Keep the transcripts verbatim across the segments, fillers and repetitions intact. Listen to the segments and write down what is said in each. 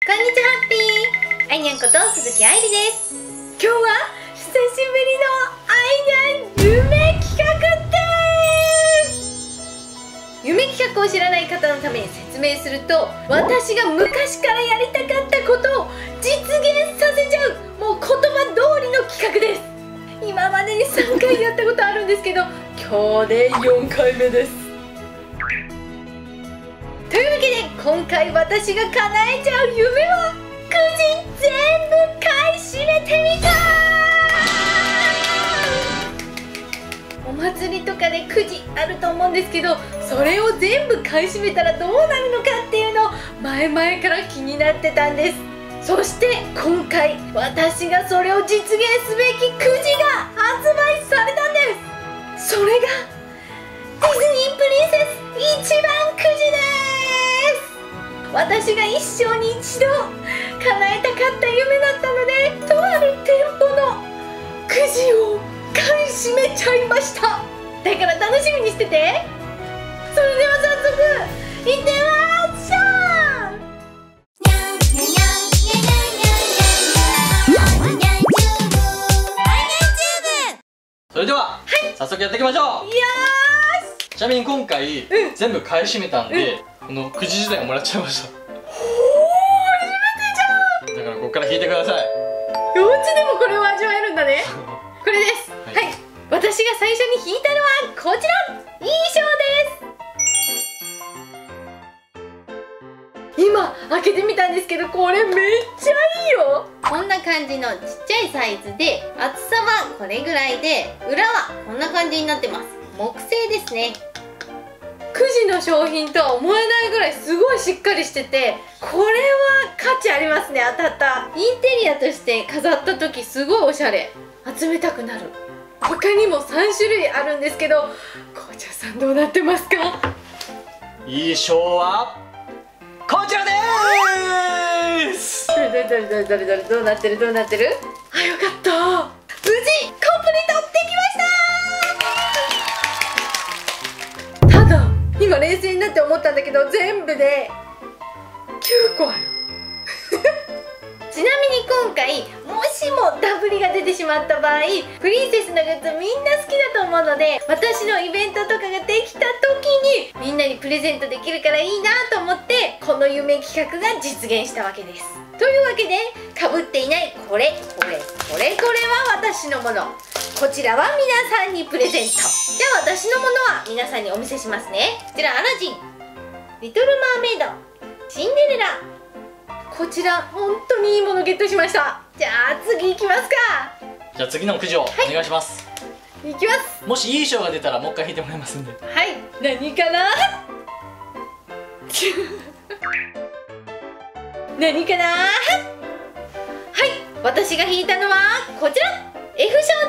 こんにちは、ハッピー。あいにゃんこと鈴木愛理です。今日は久しぶりのあいにゃん夢企画です。夢企画を知らない方のために説明すると、私が昔からやりたかったことを実現させちゃう、もう言葉通りの企画です。今までにさんかいやったことあるんですけど、今日でよんかいめです。というわけで今回私が叶えちゃう夢はくじ全部買い占めてみたー。お祭りとかでくじあると思うんですけど、それを全部買い占めたらどうなるのかっていうのを前々から気になってたんです。そして今回私がそれを実現すべきくじが発売されたんです。それがディズニープリンセス一番くじです。私が一生に一度叶えたかった夢だったので、とある店舗のくじを買い占めちゃいました。だから楽しみにしてて。それでは早速いってみましょう。 それでは、はい、早速やっていきましょう。 よーし。 ちなみに今回、うん、全部買い占めたんで、うん、このくじ自体をもらっちゃいました。 おー、初めてじゃん。 だからここから引いてください。 お家でもこれを味わえるんだね。これです。はい、はい、私が最初に引いたのはこちら、衣装です。今開けてみたんですけど、これめっちゃいいよ。こんな感じのちっちゃいサイズで、厚さはこれぐらいで、裏はこんな感じになってます。木製ですね。くじの商品とは思えないぐらいすごいしっかりしてて、これは価値ありますね。当たった。インテリアとして飾った時すごいおしゃれ、集めたくなる。他にもさんしゅるいあるんですけど、紅茶さんどうなってますか？ 衣装はこちらでーす。 どれどれどれどれどれどれ、どうなってるどうなってる？あ、よかった。無事コンプリートできました。ただ今冷静になって思ったんだけど、全部できゅうこある。ちなみに今回もしもダブりが出てしまった場合、プリンセスのグッズみんな好きだと思うので、私のイベントとかができた時にみんなにプレゼントできるからいいなと思って、この夢企画が実現したわけです。というわけで、かぶっていないこれこれこれこれは私のもの、こちらは皆さんにプレゼント。じゃあ私のものは皆さんにお見せしますね。こちらアラジン、リトルマーメイド、シンデレラ。こちら本当にいいものゲットしました。じゃあ次行きますか。 じゃあ次のくじをお願いします。 はい、行きます。 もしいい衣装が出たらもう一回引いてもらいますんで。 はい、何かな何かな。はい、私が引いたのはこちら、 F 賞です。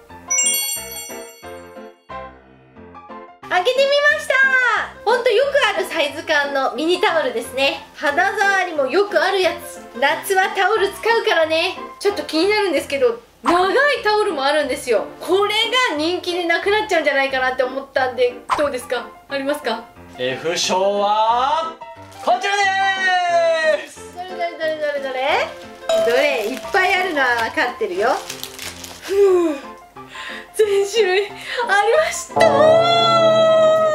開けてみました。ほんとよくあるサイズ感のミニタオルですね。肌触りもよくあるやつ。夏はタオル使うからね。ちょっと気になるんですけど、長いタオルもあるんですよ。これが人気でなくなっちゃうんじゃないかなって思ったんで、どうですか？ありますか？ F 賞はこちらでーす。 どれどれどれどれどれどれ、いっぱいあるのは分かってるよ。ふう、全種類ありましたー。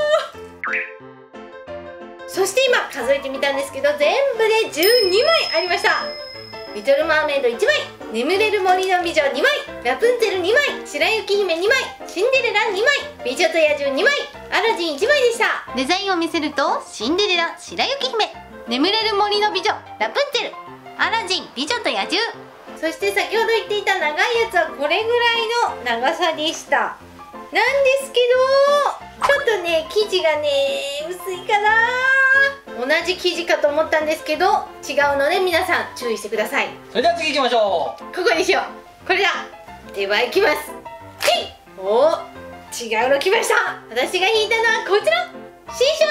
そして今数えてみたんですけど、全部でじゅうにまいありました。リトルマーメイドいちまい、眠れる森の美女にまい、ラプンツェルにまい、白雪姫にまい、シンデレラにまい、美女と野獣にまい、アラジンいちまいでした。デザインを見せると、シンデレラ、白雪姫、眠れる森の美女、ラプンツェル、アラジン、美女と野獣。そして先ほど言っていた長いやつはこれぐらいの長さでした。なんですけど、ちょっとね生地がね薄いかな。同じ生地かと思ったんですけど違うので、皆さん注意してください。 それでは次行きましょう。 ここにしよう。これだ。では行きます。はい、おー、違うの来ました。私が引いたのはこちら、新章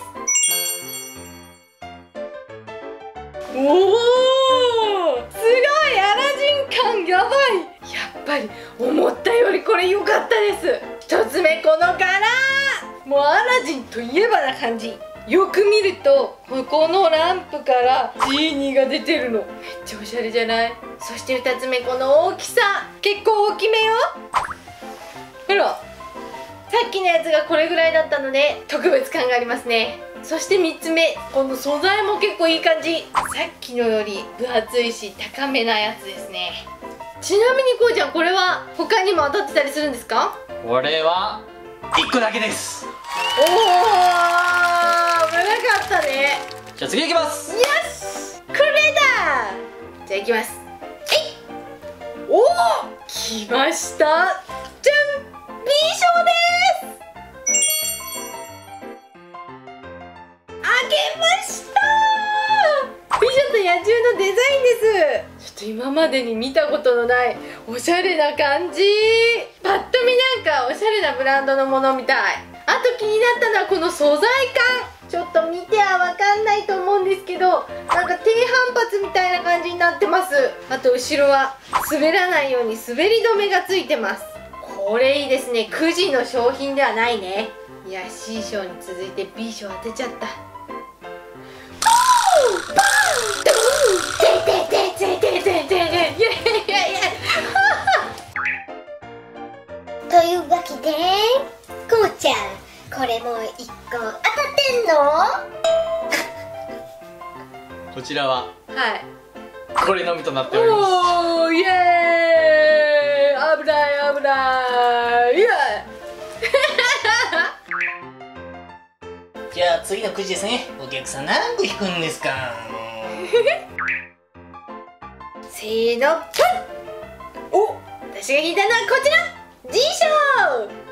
です。おお、すごい。アラジン感やばい。やっぱり思ったよりこれ良かったです。一つ目この柄、もうアラジンといえばな感じ。 よく見るとここのランプからジーニーが出てるの。めっちゃおしゃれじゃない？そしてふたつめ、この大きさ結構大きめよ。ほら、さっきのやつがこれぐらいだったので特別感がありますね。そしてみっつめ、この素材も結構いい感じ。さっきのより分厚いし高めなやつですね。ちなみにこうちゃん、これは他にも当たってたりするんですか？ これはいっこだけです。 おお、危なかったね。 じゃあ次いきます。 よし、これだ。じゃあいきます。えい、おお、来ました。じゃん、B 賞です。あげました。美女と野獣のデザインです。ちょっと今までに見たことのないおしゃれな感じ。パッと見なんかおしゃれなブランドのものみたい。あと気になったのはこの素材感。ちょっと見てはわかんないと思うんですけど、なんか低反発みたいな感じになってます。あと後ろは滑らないように滑り止めがついてます。これいいですね。くじの商品ではないね。いや、 C 賞に続いて B 賞当てちゃった。 というわけで、こうちゃん、これもいっこ当たってんの？ こちらははい、 これのみとなっております。 おー、イエーイ、危ない危ない、イエーイじゃあ次のくじですね。お客さん何個引くんですか？ せーの、お、私が引いたのはこちら、 G 賞。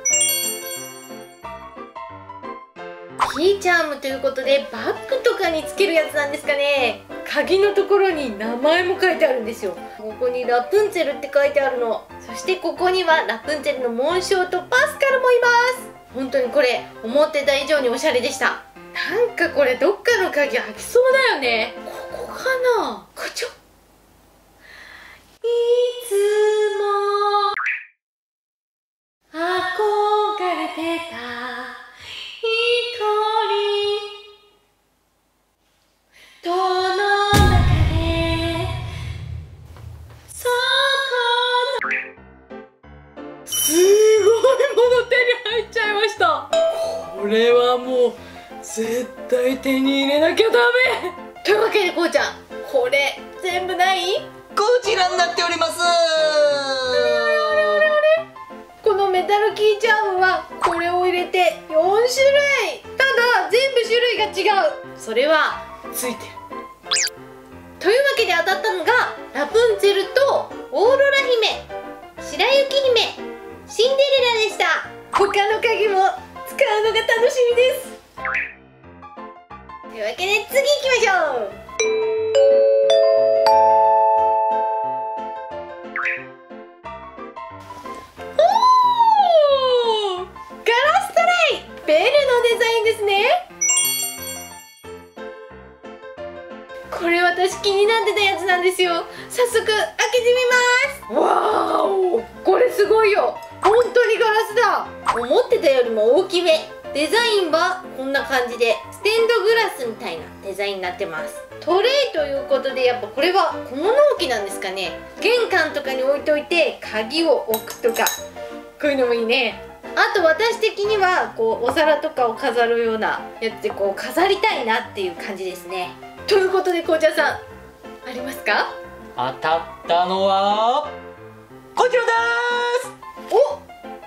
キーチャームということでバッグとかにつけるやつなんですかね。鍵のところに名前も書いてあるんですよ。ここにラプンツェルって書いてあるの。そしてここにはラプンツェルの紋章とパスカルもいます。本当にこれ思ってた以上におしゃれでした。なんかこれどっかの鍵開きそうだよね。ここかな、こっちょ。いつも憧れてた一人との中で、そこのすごいもの手に入っちゃいました。これはもう絶対手に入れなきゃダメ。というわけでこうちゃん、これ全部ない？ こちらになっております。 このメタルキーチャームはこれを入れてよんしゅるい。ただ全部種類が違う。それはついてる。というわけで当たったのがラプンツェルとオーロラ姫、白雪姫、シンデレラでした。他の鍵も使うのが楽しみです。というわけで次行きましょう。おー、ガラストライ、ベルのデザインですね。これ私気になってたやつなんですよ。早速開けてみます。わーお、これすごいよ。本当にガラスだ。思ってたよりも大きめ。デザインはこんな感じでステンドグラスみたいなデザインになってます。トレイということで、やっぱこれは小物置きなんですかね。玄関とかに置いといて鍵を置くとか、こういうのもいいね。あと私的にはこうお皿とかを飾るようなやつでこう飾りたいなっていう感じですね。ということで、こうちゃんさんありますか？ 当たったのはこちらです。 お、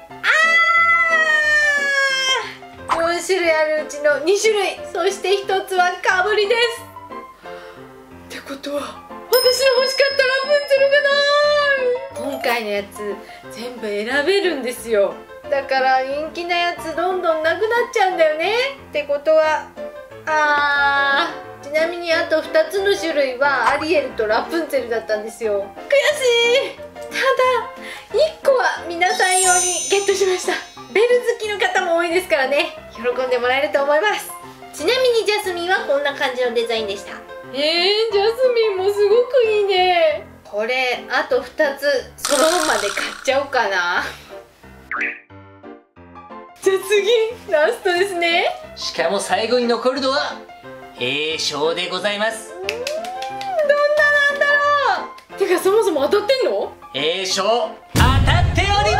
あー、よんしゅるいあるうちのにしゅるい、そしてひとつはかぶりです。ってことは私の欲しかったラプンツェルがない。今回のやつ全部選べるんですよ。だから人気なやつどんどんなくなっちゃうんだよね。ってことは、あー、ちなみにあとふたつの種類はアリエルとラプンツェルだったんですよ。悔しい。ただいっこは皆さん用にゲットしました。ベル好きの方も多いですからね、喜んでもらえると思います。ちなみにジャスミンはこんな感じのデザインでした。えー、ジャスミンもすごくいいね。これあとふたつ揃うまで買っちゃおうかな。 じゃあ次ラストですね。 しかも最後に残るのは A 賞でございます。 どんななんだろう。てかそもそも当たってんの？ A 賞当たっております。 やったや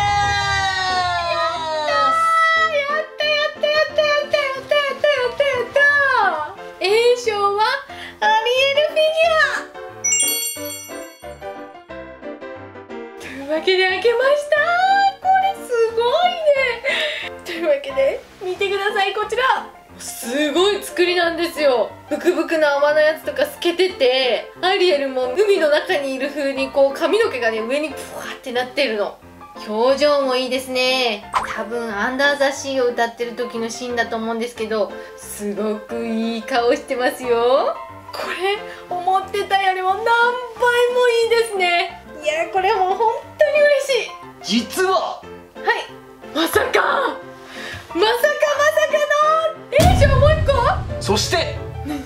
ったやったやったやったやったやったやった。 A 賞はアリエルフィギュアというわけで開けました。これすごいね。というわけで見てください、こちらすごい作りなんですよ。ブクブクの泡のやつとか透けてて、アリエルも海の中にいる風にこう髪の毛がね上にプワーってなってるの。表情もいいですね。多分アンダーザシーを歌ってる時のシーンだと思うんですけど、すごくいい顔してますよ。これ思ってたよりも何倍もいいですね。いやこれもう本当に嬉しい。 実ははいまさかまさかまさかの A 賞もう一個。 そして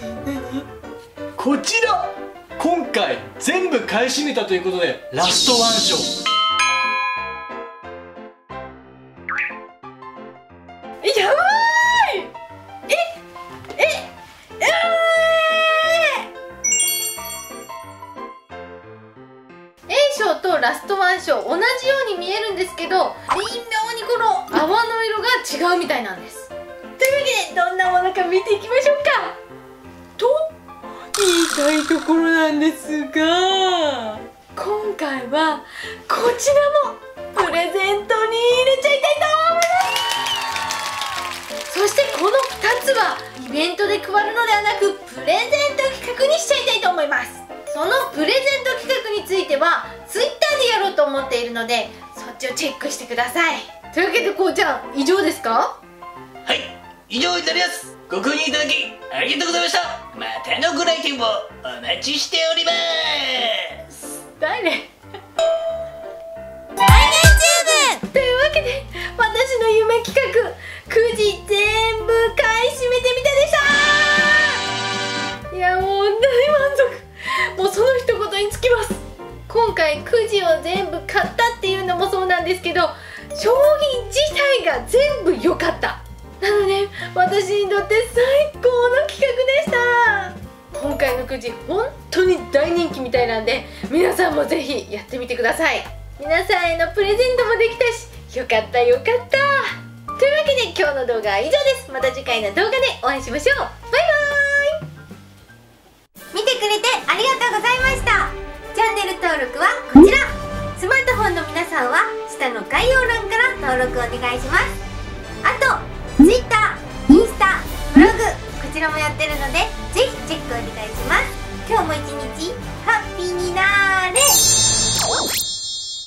こちら今回全部買い占めたということでラストワン賞。 やばーい。えええー、A 賞とラストワン賞同じように見えるんですけど、微妙にこの泡の色が違うみたいなんです。というわけでどんなものか見ていきましょうかと言いたいところなんですが、今回はこちらもプレゼントに入れちゃいたいと思います。そしてこのふたつはイベントで配るのではなくプレゼント企画にしちゃいたいと思います。そのプレゼント企画についてはツイッターでやろうと思っているので、そっちをチェックしてください。というわけでこうちゃん以上ですか？ はい、以上になります。ご購入いただきありがとうございました。またのご来店をお待ちしております。 誰？ 来年チューブというわけで私の夢企画くじ全部買い占めてみたでした。いやもう大満足。もうその一言につきます。今回くじを全部買ったっていうのもそうなんですけど、商品自体が全部良かった。なので私にとって最高の企画でした。今回のくじ本当に大人気みたいなんで、皆さんもぜひやってみてください。皆さんへのプレゼントもできたし、よかったよかった。というわけで今日の動画は以上です。また次回の動画でお会いしましょう。バイバーイ。 見てくれてありがとうございました。チャンネル登録はこちら。スマートフォンの皆さんは下の概要欄から登録お願いします。あと Twitter、インスタ、ブログこちらもやってるのでぜひチェックお願いします。今日も一日ハッピーに